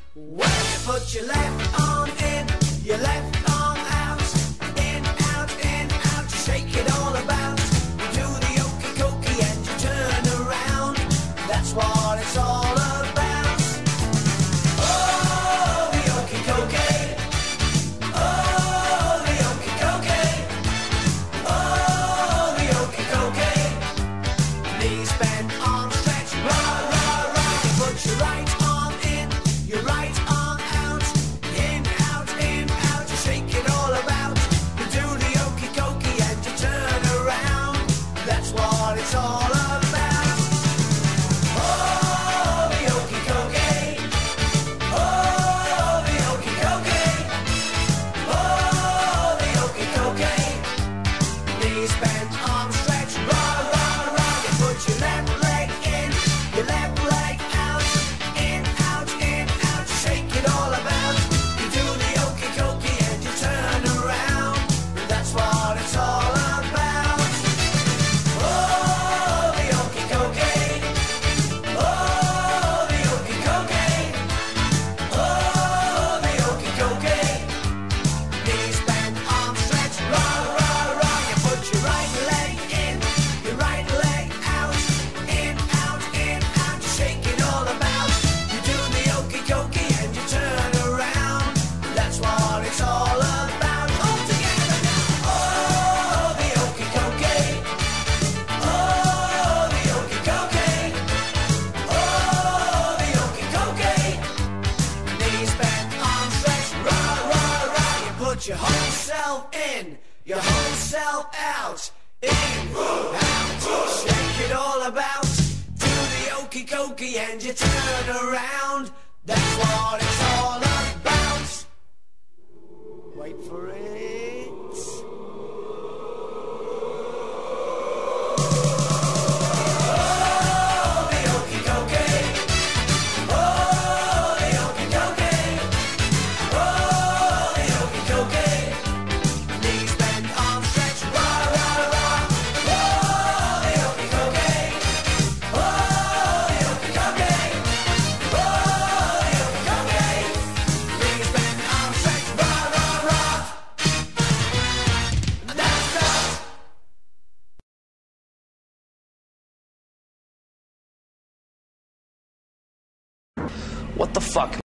When you put your left arm in, your left arm out, in, out, you shake it all about. You do the okey dokey and you turn around. That's what it's all about. Oh, the okey dokey. Oh, the okey dokey. Oh, the okey dokey. Knees bent, arms stretched, rah, rah, rah. You put your right arm in, your right arm out, in, out, you shake it all about. You do the okey dokey and you turn around. That's what it's all about. Oh, the okey dokey. Oh, the okey dokey. Oh, the okey dokey. Knees bent, arms stretched, rah, rah, rah. You put your left leg in, your left leg out, in, out, you shake it all about. You do the okey dokey and you turn around. That's what it's all about. Oh, the okey dokey. Oh, the okey dokey. Oh, the okey dokey. Knees bent, arms stretched, rah, rah, rah. You put your right leg in, your right leg out, in, out, you shake it all about. You do the okey dokey and you turn around. That's what it's all about. All together now. Oh, the okey dokey. Oh, the okey dokey. Oh, the okey dokey. Knees bent, arms stretched, rah, rah, rah. You put your whole self in, your whole self out, in, out, shake it all about. Do the okey dokey and you turn around. That's what it's all about. Wait for it. Oh, the okey dokey. Oh, the okey dokey. Oh, the okey dokey. Knees bent, arms stretched, rah, rah, rah. Oh, the okey dokey. Oh, the okey dokey. Oh, the okey dokey. Knees bent, arms stretched, rah, rah, rah. That's us. What the fuck?